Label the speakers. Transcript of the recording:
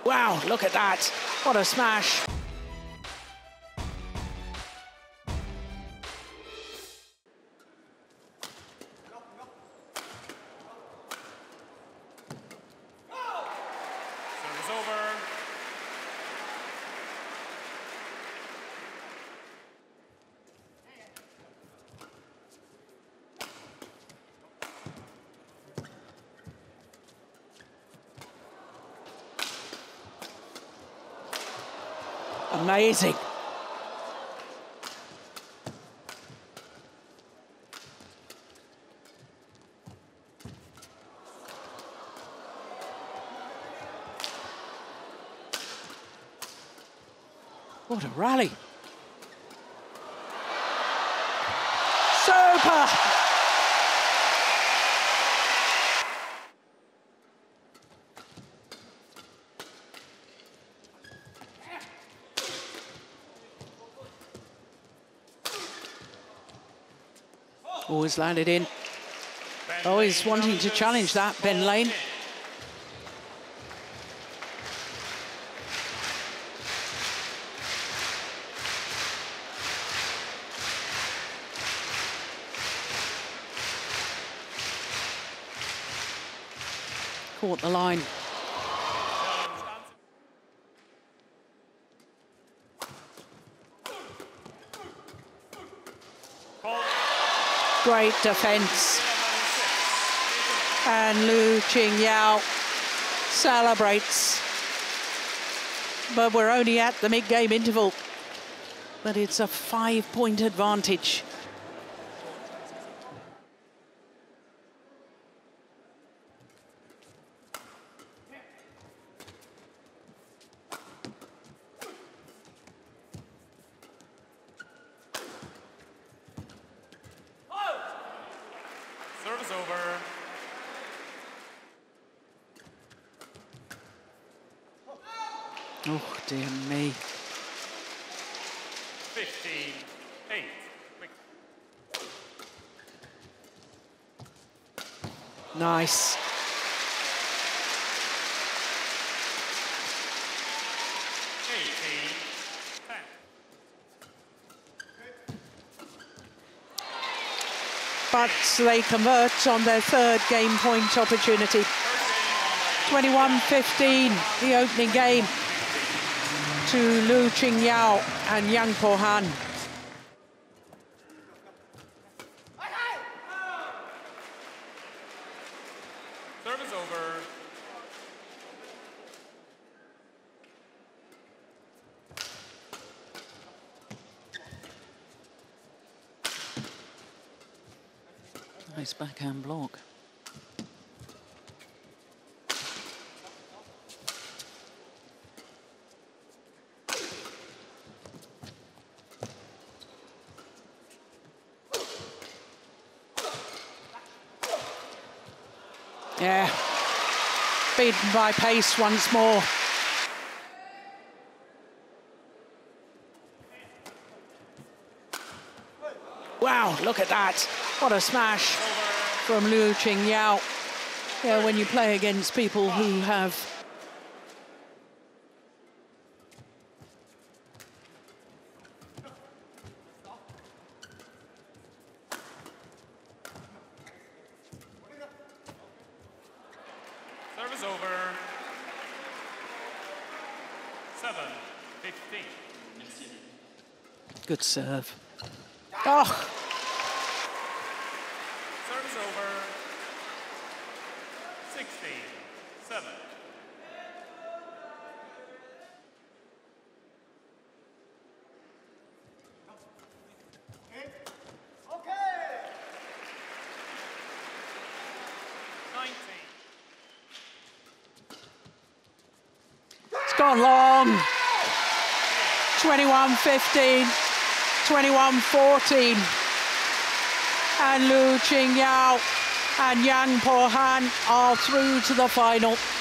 Speaker 1: Wow, look at that. What a smash.
Speaker 2: Service over.
Speaker 1: Amazing. What a rally. Super. Always landed in. Always wanting to challenge that, Ben Lane. Caught the line. Great defence. And Lu Qingyao celebrates. But we're only at the mid-game interval. But it's a 5-point advantage.
Speaker 2: Service over.
Speaker 1: Oh, dear me.
Speaker 2: 15-8.
Speaker 1: Nice. But they convert on their third game point opportunity. 21-15, the opening game to Lu Qingyao and Yang Po-han.
Speaker 2: Service over.
Speaker 1: Nice backhand block. Yeah, beaten by pace once more. Wow, look at that. What a smash from Lu Qingyao. Yeah, when you play against people who have
Speaker 2: Service over. 7-15.
Speaker 1: good serve. Oh,
Speaker 2: Service over. 16-7.
Speaker 1: it's gone long. 21-15, 21-14. And Lu Qingyao and Yang Po-han are through to the final.